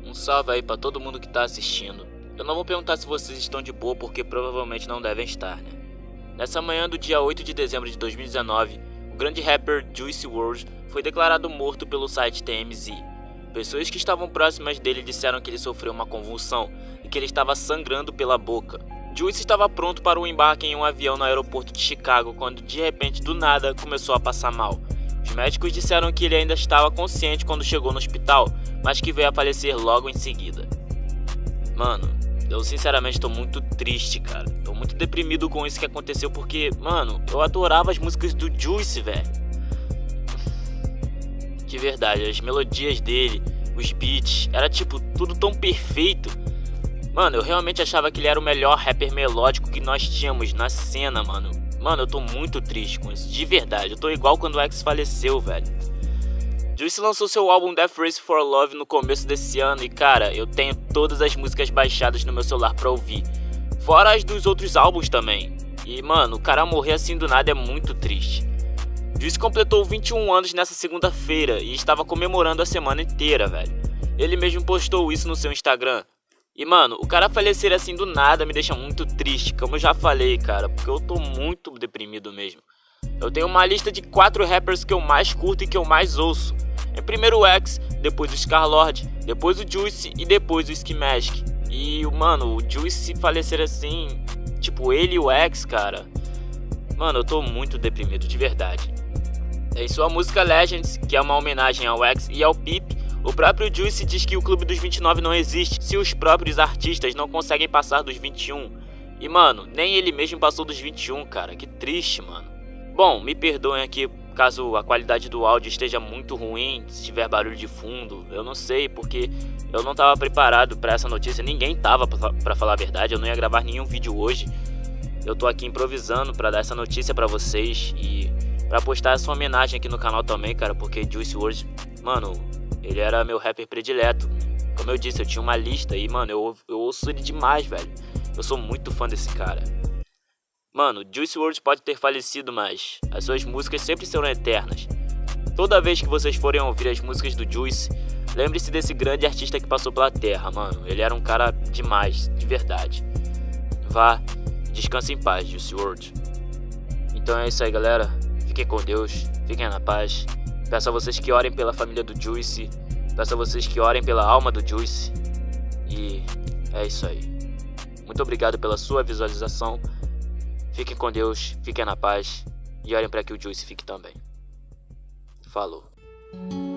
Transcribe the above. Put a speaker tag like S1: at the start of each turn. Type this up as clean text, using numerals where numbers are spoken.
S1: Um salve aí pra todo mundo que tá assistindo. Eu não vou perguntar se vocês estão de boa porque provavelmente não devem estar, né? Nessa manhã do dia 8 de dezembro de 2019, o grande rapper Juice WRLD foi declarado morto pelo site TMZ. Pessoas que estavam próximas dele disseram que ele sofreu uma convulsão e que ele estava sangrando pela boca. Juice estava pronto para o embarque em um avião no aeroporto de Chicago quando de repente do nada começou a passar mal. Os médicos disseram que ele ainda estava consciente quando chegou no hospital, mas que veio a falecer logo em seguida. Mano, eu sinceramente tô muito triste, cara. Tô muito deprimido com isso que aconteceu porque, mano, eu adorava as músicas do Juice, velho. De verdade, as melodias dele, os beats, era tipo tudo tão perfeito. Mano, eu realmente achava que ele era o melhor rapper melódico que nós tínhamos na cena, mano. Mano, eu tô muito triste com isso, de verdade. Eu tô igual quando o X faleceu, velho. Juice lançou seu álbum Death Race for Love no começo desse ano e, cara, eu tenho todas as músicas baixadas no meu celular pra ouvir. Fora as dos outros álbuns também. E, mano, o cara morrer assim do nada é muito triste. Juice completou 21 anos nessa segunda-feira e estava comemorando a semana inteira, velho. Ele mesmo postou isso no seu Instagram. E, mano, o cara falecer assim do nada me deixa muito triste, como eu já falei, cara, porque eu tô muito deprimido mesmo. Eu tenho uma lista de 4 rappers que eu mais curto e que eu mais ouço. Em primeiro o X, depois o Scarlord, depois o Juice e depois o Ski Mask. E, mano, o Juice falecer assim, tipo ele e o X, cara. Mano, eu tô muito deprimido, de verdade. Em sua música Legends, que é uma homenagem ao X e ao Peep, o próprio Juice diz que o Clube dos 29 não existe se os próprios artistas não conseguem passar dos 21. E, mano, nem ele mesmo passou dos 21, cara. Que triste, mano. Bom, me perdoem aqui caso a qualidade do áudio esteja muito ruim, se tiver barulho de fundo. Eu não sei, porque eu não tava preparado pra essa notícia. Ninguém tava, pra falar a verdade. Eu não ia gravar nenhum vídeo hoje. Eu tô aqui improvisando pra dar essa notícia pra vocês e pra postar essa homenagem aqui no canal também, cara. Porque Juice WRLD, mano, ele era meu rapper predileto. Como eu disse, eu tinha uma lista e, mano, eu ouço ele demais, velho. Eu sou muito fã desse cara. Mano, Juice WRLD pode ter falecido, mas as suas músicas sempre serão eternas. Toda vez que vocês forem ouvir as músicas do Juice, lembre-se desse grande artista que passou pela terra, mano. Ele era um cara demais, de verdade. Vá, descanse em paz, Juice WRLD. Então é isso aí, galera. Fiquem com Deus, fiquem na paz. Peço a vocês que orem pela família do Juice. Peço a vocês que orem pela alma do Juice. E é isso aí. Muito obrigado pela sua visualização. Fiquem com Deus, fiquem na paz. E orem para que o Juice fique também. Falou.